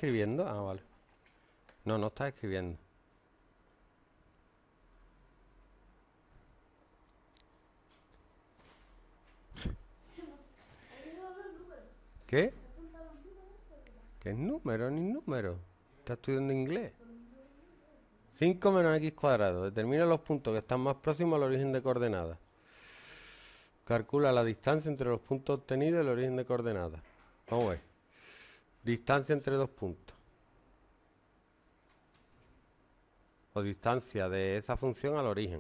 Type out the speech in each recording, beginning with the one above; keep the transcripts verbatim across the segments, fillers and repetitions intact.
escribiendo? Ah, vale. No, no estás escribiendo. ¿Qué? ¿Qué es número ni número? ¿Estás estudiando inglés? cinco menos x cuadrado. Determina los puntos que están más próximos al origen de coordenadas. Calcula la distancia entre los puntos obtenidos y el origen de coordenadas. Vamos a ver. Distancia entre dos puntos. O distancia de esa función al origen.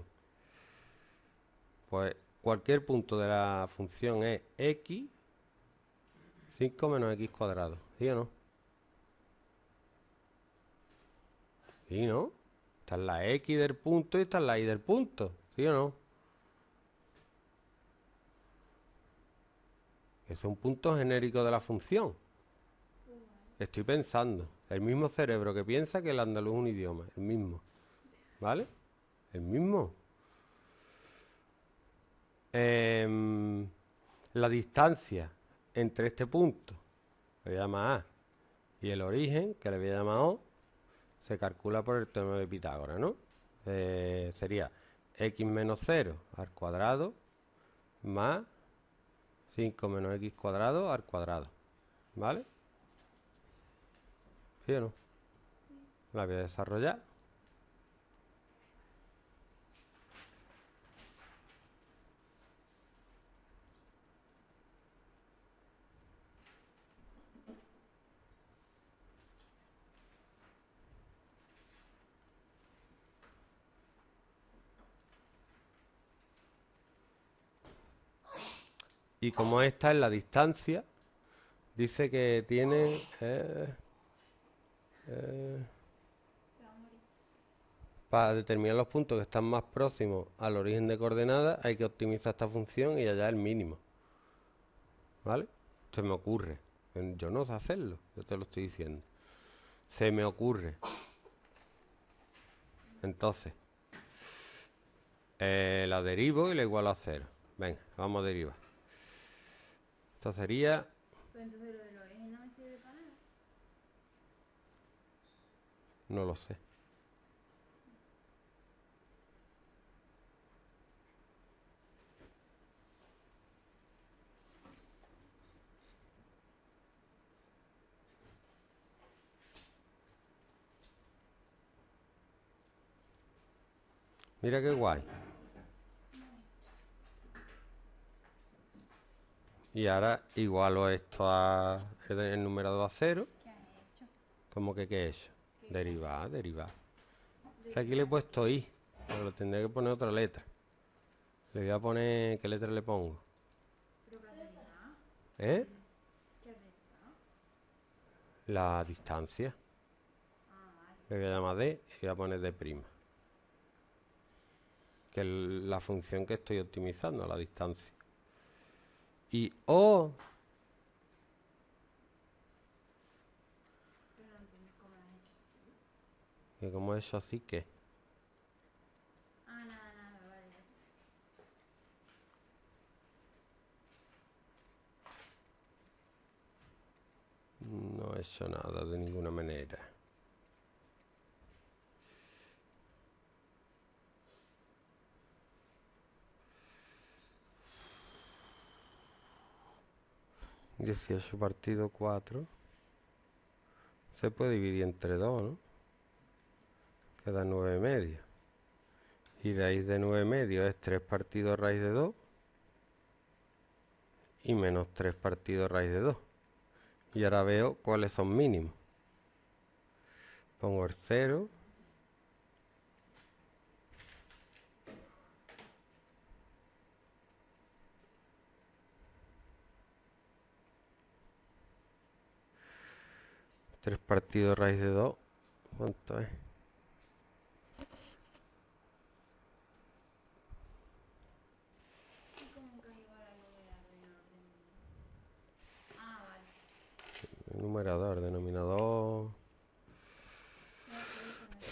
Pues cualquier punto de la función es x, cinco menos x cuadrado. ¿Sí o no? ¿Sí, no? Esta es la x del punto y esta es la y del punto. ¿Sí o no? Es un punto genérico de la función. Estoy pensando. El mismo cerebro que piensa que el andaluz es un idioma. El mismo. ¿Vale? El mismo. Eh, la distancia entre este punto, que le voy a llamar A, y el origen, que le voy a llamar O, se calcula por el teorema de Pitágoras, ¿no? Eh, sería x menos cero al cuadrado más cinco menos x cuadrado al cuadrado. ¿Vale? ¿Sí o no? La voy a desarrollar. Y como esta es la distancia, dice que tiene... Eh, eh, para determinar los puntos que están más próximos al origen de coordenadas hay que optimizar esta función y hallar el mínimo. ¿Vale? Se me ocurre. Yo no sé hacerlo, yo te lo estoy diciendo. Se me ocurre. Entonces, eh, la derivo y la igualo a cero. Venga, vamos a derivar. Esto sería... Pero entonces lo del origen no me sirve para nada. No lo sé. Mira qué guay. Y ahora igualo esto a el numerador a cero. ¿Qué has hecho? ¿Cómo que qué he hecho? Derivar, derivar. O sea, aquí le he puesto i, pero le tendré que poner otra letra. Le voy a poner... ¿Qué letra le pongo? ¿Pero qué has derivado? ¿Eh? ¿Qué has derivado? La distancia. Ah, vale. Le voy a llamar d y voy a poner d'. Que es la función que estoy optimizando, la distancia. Y o... Pero no entiendo cómo lo has hecho así. Que como eso así que... Ah, nada, nada, vale, ya está. No he hecho nada de ninguna manera. dieciocho partido cuatro. Se puede dividir entre dos, ¿no? Queda nueve medio. Y raíz de nueve medio es tres partido raíz de dos. Y menos tres partido raíz de dos. Y ahora veo cuáles son mínimos. Pongo el cero. tres partido raíz de dos. ¿Cuánto es? ¿Y cómo que has igual al numerador y no al denominador? Ah, vale. El numerador, denominador. No, pero eso no es.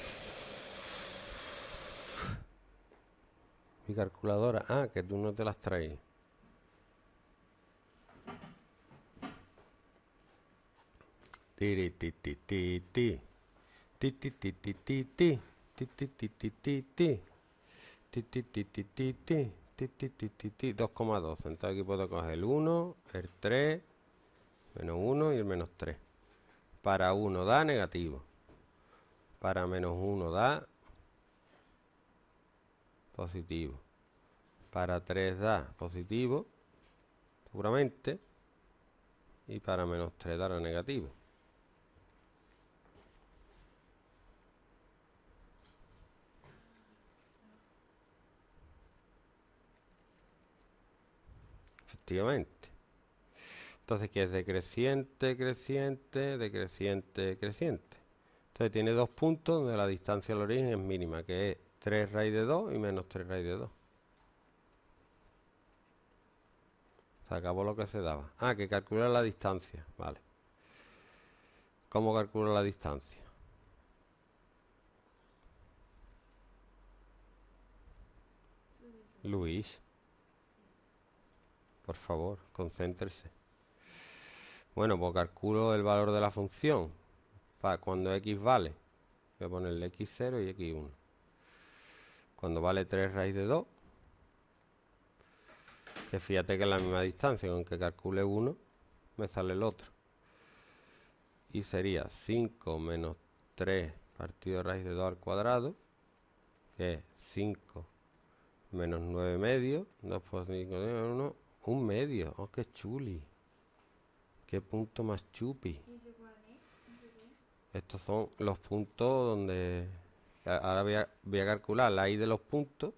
Mi calculadora. Ah, que tú no te las traes. Tirita. ti, ti, ti, ti. Ti, ti, ti, ti, ti, ti. Ti, ti, ti, ti, ti, ti. Ti, ti, ti, ti, ti, ti. Ti, ti, ti, ti, ti. dos coma doce. Entonces aquí puedo coger el uno, el tres, menos uno y el menos tres. Para uno da negativo. Para menos uno da positivo. Para tres da positivo, seguramente. Y para menos tres dará negativo. Efectivamente. Entonces, ¿qué es decreciente, creciente, decreciente, creciente? Entonces tiene dos puntos donde la distancia al origen es mínima, que es tres raíz de dos y menos tres raíz de dos. Se acabó lo que se daba. Ah, que calcula la distancia. Vale. ¿Cómo calcula la distancia? Luis. Por favor, concéntrese. Bueno, pues calculo el valor de la función. Para cuando x vale, voy a ponerle equis cero y equis uno. Cuando vale tres raíz de dos, que fíjate que es la misma distancia, con que calcule uno, me sale el otro. Y sería cinco menos tres partido de raíz de dos al cuadrado, que es cinco menos nueve medios, dos por cinco, uno, un medio. ¡Oh, qué chuli! ¡Qué punto más chupi! ¿Y ese cuál es? ¿Ese qué? Estos son los puntos donde... Ahora voy a, voy a calcular la i de los puntos.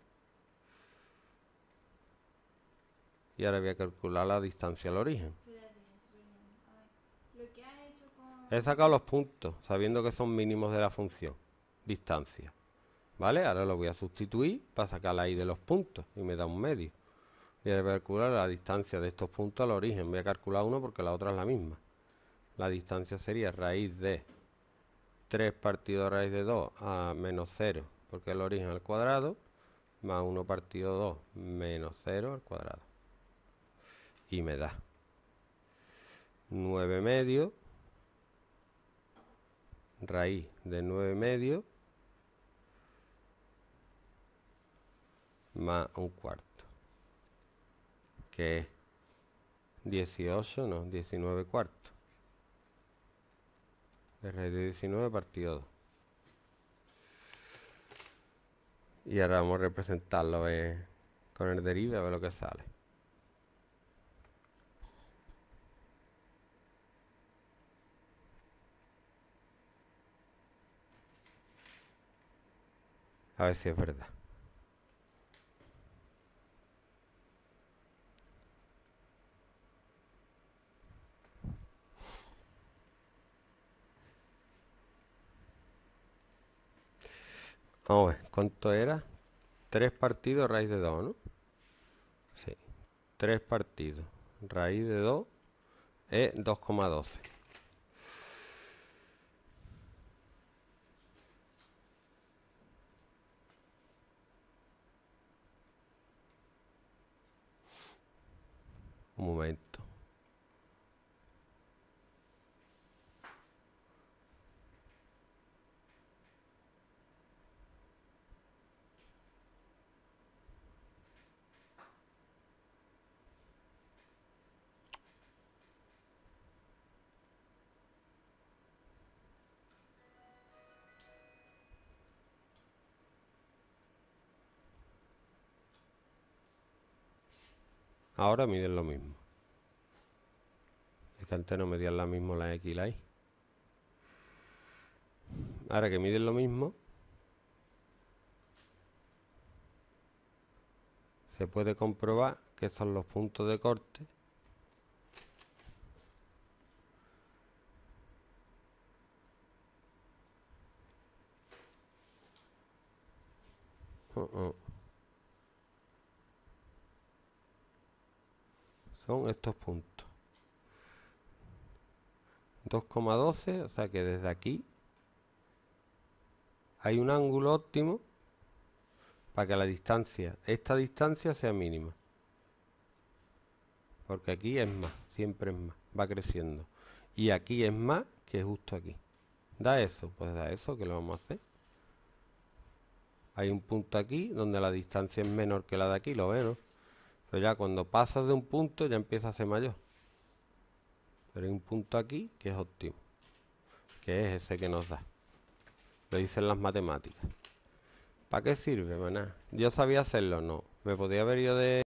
Y ahora voy a calcular la distancia al origen. Espérate, espérate. A ver. Lo que has hecho con... He sacado los puntos, sabiendo que son mínimos de la función. Distancia. ¿Vale? Ahora lo voy a sustituir para sacar la i de los puntos. Y me da un medio. Y ahora voy a calcular la distancia de estos puntos al origen. Voy a calcular uno porque la otra es la misma. La distancia sería raíz de tres partido raíz de dos a menos cero, porque el origen al cuadrado, más uno partido dos menos cero al cuadrado. Y me da nueve medios raíz de nueve medios más un cuarto, que es dieciocho, no, diecinueve cuartos. Raíz de diecinueve partido dos. Y ahora vamos a representarlo eh, con el derive a ver lo que sale. A ver si es verdad. Vamos a ver, ¿cuánto era? tres partidos raíz de dos, ¿no? Sí. tres partidos raíz de dos es dos coma doce. Un momento. Ahora miden lo mismo. Es que antes no medían lo mismo la X y la Y. Ahora que miden lo mismo, se puede comprobar que son los puntos de corte uh -uh. son estos puntos. dos coma doce, o sea que desde aquí hay un ángulo óptimo para que la distancia, esta distancia sea mínima. Porque aquí es más, siempre es más, va creciendo. Y aquí es más que justo aquí. ¿Da eso? Pues da eso, que lo vamos a hacer. Hay un punto aquí donde la distancia es menor que la de aquí, lo ves, ¿no? Pero ya cuando pasas de un punto ya empieza a ser mayor. Pero hay un punto aquí que es óptimo, que es ese que nos da. Lo dicen las matemáticas. ¿Para qué sirve, maná? ¿Yo sabía hacerlo? No. ¿Me podía haber ido de